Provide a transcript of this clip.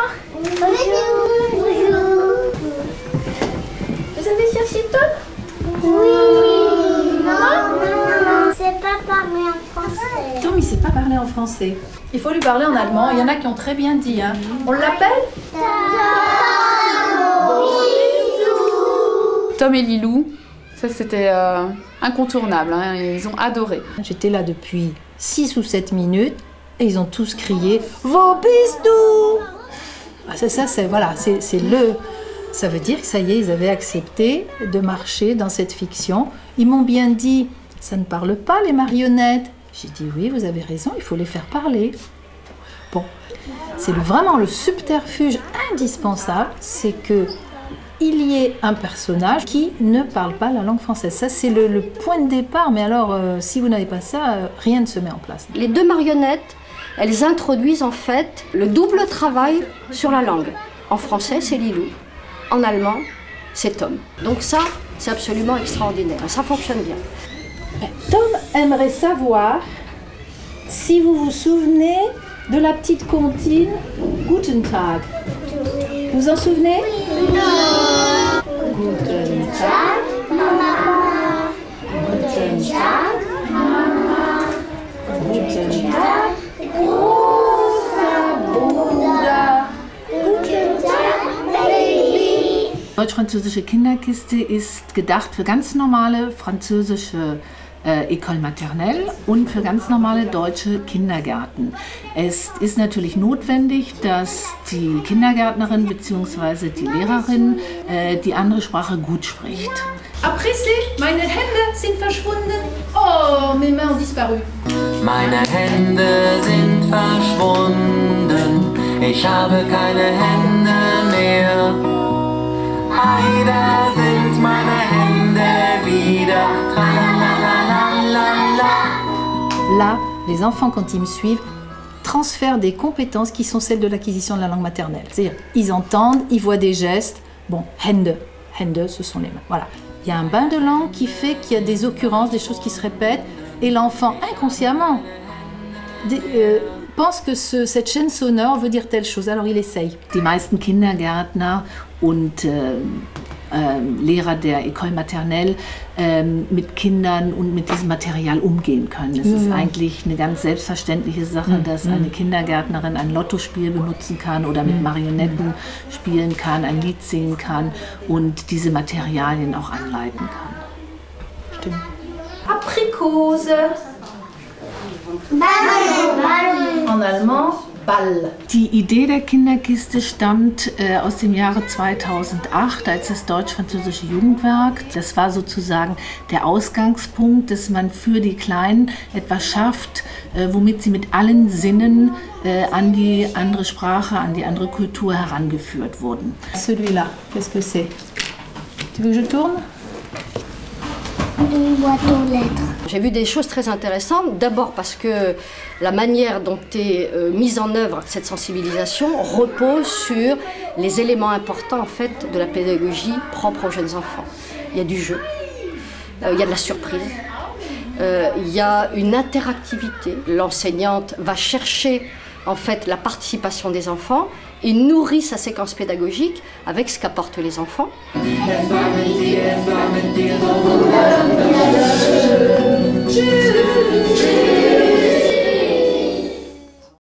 Bonjour. Vous avez cherché Tom? Oui. Non, c'est pas parler en français. Tom, il ne sait pas parler en français. Il faut lui parler en allemand. Il y en a qui ont très bien dit. Hein. On l'appelle Tom et Lilou. Ça, c'était incontournable. Hein. Ils ont adoré. J'étais là depuis 6 ou 7 minutes et ils ont tous crié « Vos bisous !» Voilà, ça veut dire que ça y est, ils avaient accepté de marcher dans cette fiction. Ils m'ont bien dit « Ça ne parle pas les marionnettes !» J'ai dit « Oui, vous avez raison, il faut les faire parler. » Bon, c'est vraiment le subterfuge indispensable, c'est que il y ait un personnage qui ne parle pas la langue française. Ça, c'est le point de départ, mais alors, si vous n'avez pas ça, rien ne se met en place. Les deux marionnettes, elles introduisent en fait le double travail sur la langue. En français, c'est Lilou. En allemand, c'est Tom. Donc ça, c'est absolument extraordinaire. Ça fonctionne bien. Tom aimerait savoir si vous vous souvenez de la petite comptine Guten Tag. Vous vous en souvenez? Guten Tag, Mama. Guten Tag, Mama. Guten Tag, großer Bruder. Guten Tag, Baby. Deutsch-französische Kinderkiste ist gedacht für ganz normale französische École maternelle und für ganz normale deutsche Kindergärten. Es ist natürlich notwendig, dass die Kindergärtnerin bzw. die Lehrerin die andere Sprache gut spricht. Après, meine Hände sind verschwunden. Oh, mes mains ont disparu. Meine Hände sind verschwunden. Ich habe keine Hände mehr. Leider sind meine Hände wieder. Là, les enfants, quand ils me suivent, transfèrent des compétences qui sont celles de l'acquisition de la langue maternelle. C'est-à-dire, ils entendent, ils voient des gestes. Bon, Hände, ce sont les mains. Voilà. Il y a un bain de langue qui fait qu'il y a des occurrences, des choses qui se répètent, et l'enfant, inconsciemment, pense que cette chaîne sonore veut dire telle chose, alors il essaye. Die meisten Kindergärtner und Lehrer der École maternelle mit Kindern und mit diesem Material umgehen können. Es ist eigentlich eine ganz selbstverständliche Sache, dass eine Kindergärtnerin ein Lottospiel benutzen kann oder mit Marionetten spielen kann, ein Lied singen kann und diese Materialien auch anleiten kann. Stimmt. Aprikose. En allemand, Ball. Die Idee der Kinderkiste stammt aus dem Jahre 2008, als das Deutsch-Französische Jugendwerk, das war sozusagen der Ausgangspunkt, dass man für die Kleinen etwas schafft, womit sie mit allen Sinnen an die andere Sprache, an die andere Kultur herangeführt wurden. Celui-là, qu'est-ce que c'est? Tu veux que je tourne? Une boîte aux lettres. J'ai vu des choses très intéressantes, d'abord parce que la manière dont est mise en œuvre cette sensibilisation repose sur les éléments importants en fait de la pédagogie propre aux jeunes enfants. Il y a du jeu, il y a de la surprise, il y a une interactivité. L'enseignante va chercher en fait la participation des enfants et nourrit sa séquence pédagogique avec ce qu'apportent les enfants. Tschüss.